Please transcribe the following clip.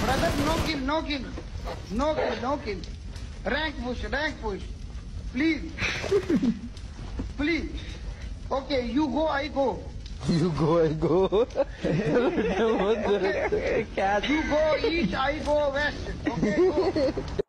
Brother, no kill, no kill. No kill, no kill. Rank push. Please. Please. Okay, you go, I go. You go, I go. Okay. You go east, I go west. Okay, go.